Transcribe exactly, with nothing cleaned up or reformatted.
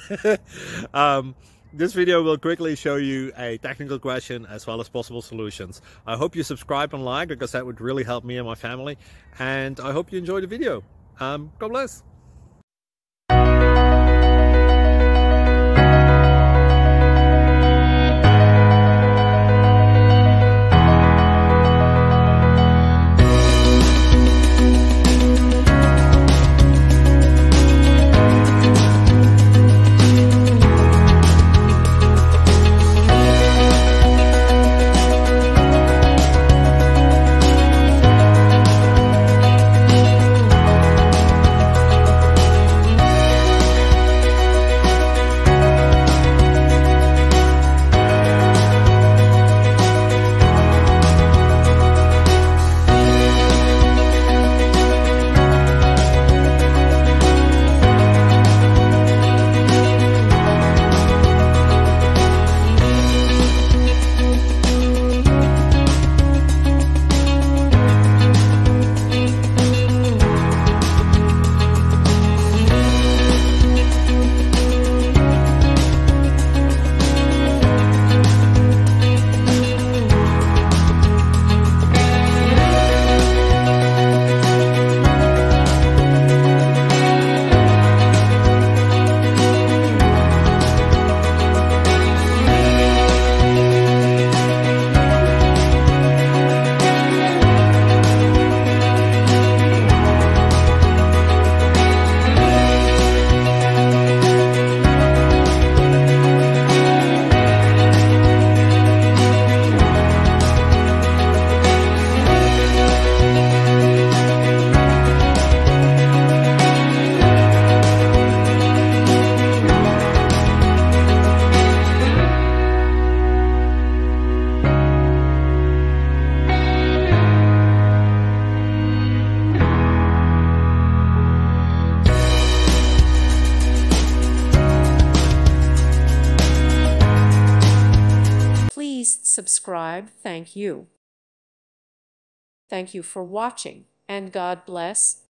um, this video will quickly show you a technical question as well as possible solutions. I hope you subscribe and like, because that would really help me and my family. And I hope you enjoy the video. Um, God bless. Please subscribe. Thank you. Thank you for watching, and God bless.